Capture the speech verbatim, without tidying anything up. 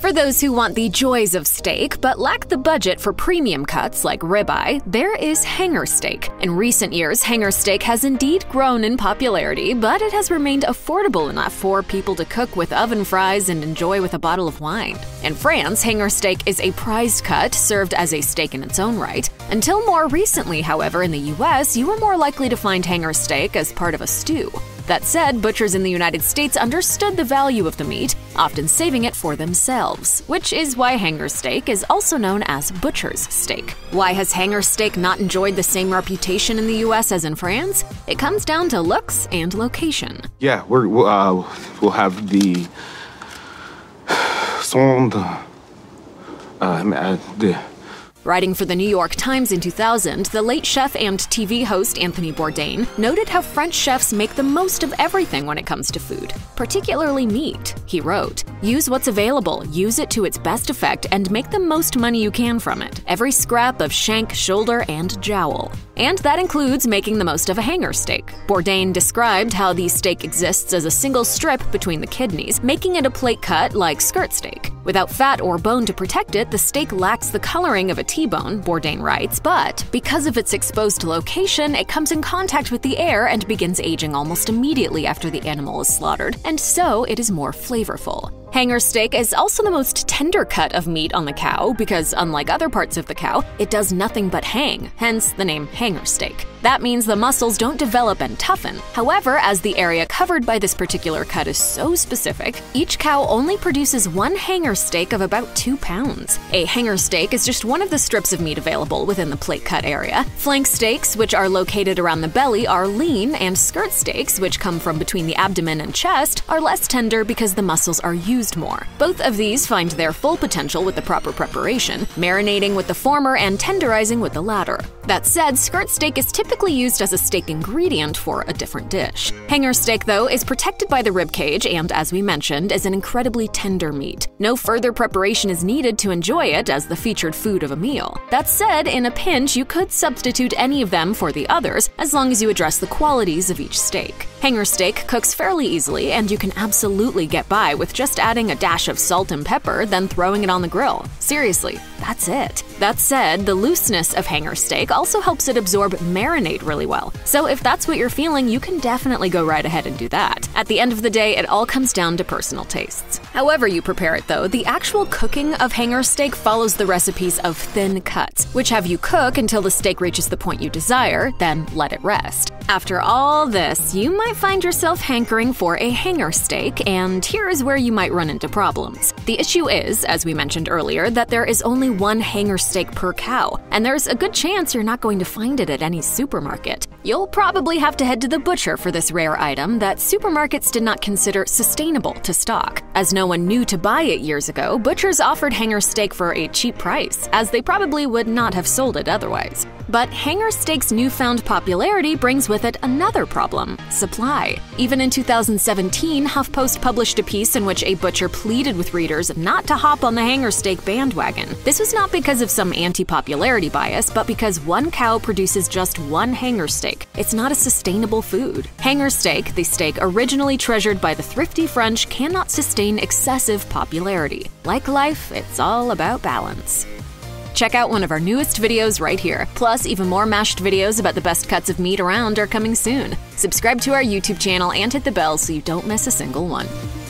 For those who want the joys of steak but lack the budget for premium cuts like ribeye, there is hanger steak. In recent years, hanger steak has indeed grown in popularity, but it has remained affordable enough for people to cook with oven fries and enjoy with a bottle of wine. In France, hanger steak is a prized cut served as a steak in its own right. Until more recently, however, in the U S, you were more likely to find hanger steak as part of a stew. That said, butchers in the United States understood the value of the meat, often saving it for themselves, which is why hanger steak is also known as butcher's steak. Why has hanger steak not enjoyed the same reputation in the U S as in France? It comes down to looks and location. Yeah, we're, uh, we'll have the sonde, uh, the Writing for the New York Times in two thousand, the late chef and T V host Anthony Bourdain noted how French chefs make the most of everything when it comes to food, particularly meat. He wrote, "Use what's available, use it to its best effect, and make the most money you can from it. Every scrap of shank, shoulder, and jowl." And that includes making the most of a hanger steak. Bourdain described how the steak exists as a single strip between the kidneys, making it a plate cut like skirt steak. Without fat or bone to protect it, the steak lacks the coloring of a T-bone, Bourdain writes, but because of its exposed location, it comes in contact with the air and begins aging almost immediately after the animal is slaughtered, and so it is more flavorful. Hanger steak is also the most tender cut of meat on the cow because, unlike other parts of the cow, it does nothing but hang, hence the name hanger steak. That means the muscles don't develop and toughen. However, as the area covered by this particular cut is so specific, each cow only produces one hanger steak of about two pounds. A hanger steak is just one of the strips of meat available within the plate cut area. Flank steaks, which are located around the belly, are lean, and skirt steaks, which come from between the abdomen and chest, are less tender because the muscles are used more. Both of these find their full potential with the proper preparation, marinating with the former and tenderizing with the latter. That said, skirt steak is typically used as a steak ingredient for a different dish. Hanger steak, though, is protected by the rib cage and, as we mentioned, is an incredibly tender meat. No further preparation is needed to enjoy it as the featured food of a meal. That said, in a pinch, you could substitute any of them for the others as long as you address the qualities of each steak. Hanger steak cooks fairly easily, and you can absolutely get by with just adding a dash of salt and pepper, then throwing it on the grill. Seriously, that's it. That said, the looseness of hanger steak also helps it absorb marinade really well. So if that's what you're feeling, you can definitely go right ahead and do that. At the end of the day, it all comes down to personal tastes. However you prepare it, though, the actual cooking of hanger steak follows the recipes of thin cuts, which have you cook until the steak reaches the point you desire, then let it rest. After all this, you might find yourself hankering for a hanger steak, and here is where you might run into problems. The issue is, as we mentioned earlier, that there is only one hanger steak per cow, and there's a good chance you're not going to find it at any supermarket. You'll probably have to head to the butcher for this rare item that supermarkets did not consider sustainable to stock. As no one knew to buy it years ago, butchers offered hanger steak for a cheap price, as they probably would not have sold it otherwise. But hanger steak's newfound popularity brings with it another problem: supply. Even in two thousand seventeen, HuffPost published a piece in which a butcher pleaded with readers not to hop on the hanger steak bandwagon. This was not because of some anti-popularity bias, but because one cow produces just one hanger steak. It's not a sustainable food. Hanger steak, the steak originally treasured by the thrifty French, cannot sustain excessive popularity. Like life, it's all about balance. Check out one of our newest videos right here. Plus, even more mashed videos about the best cuts of meat around are coming soon. Subscribe to our YouTube channel and hit the bell so you don't miss a single one.